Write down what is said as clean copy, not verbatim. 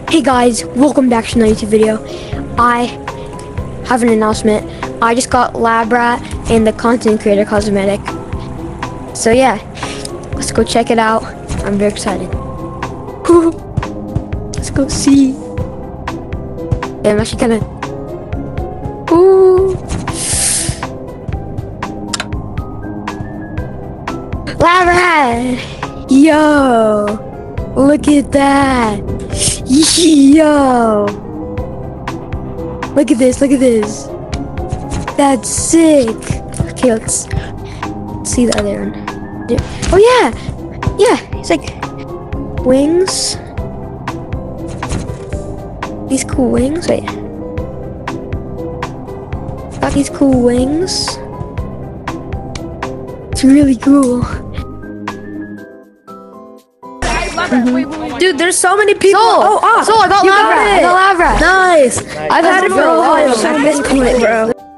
Hey guys, welcome back to another YouTube video. I have an announcement. I just got LABRAT and the content creator cosmetic. So yeah, let's go check it out. I'm very excited. Let's go see. Yeah, I'm actually kinda LABRAT! Yo! Look at that! Yo! Look at this, look at this. That's sick. Okay, let's see the other one. Oh yeah! Yeah, it's like wings. These cool wings, wait. Got these cool wings. It's really cool. Dude, there's so many people. So I got LABRAT. Nice. I've had it for a while. I miss it, bro.